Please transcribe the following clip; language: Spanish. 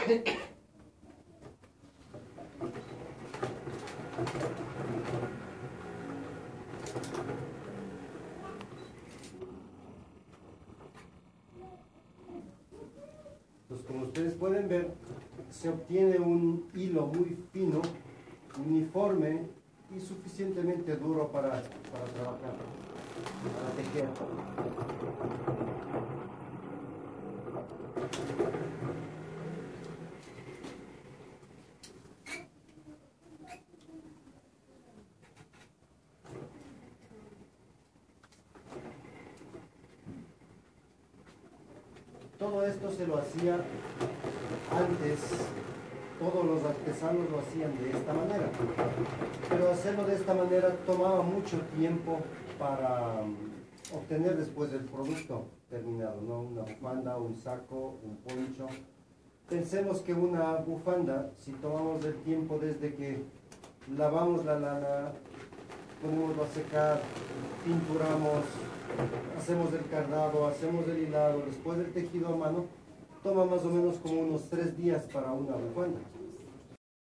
Entonces, como ustedes pueden ver, se obtiene un hilo muy fino, uniforme y suficientemente duro para trabajar, para tejer. Todo esto se lo hacía antes, todos los artesanos lo hacían de esta manera, pero hacerlo de esta manera tomaba mucho tiempo para obtener después el producto terminado, ¿no? Una bufanda, un saco, un poncho. Pensemos que una bufanda, si tomamos el tiempo desde que lavamos la lana, ponemos a secar, pinturamos, hacemos el cardado, hacemos el hilado, después el tejido a mano, toma más o menos como unos 3 días para una bufanda.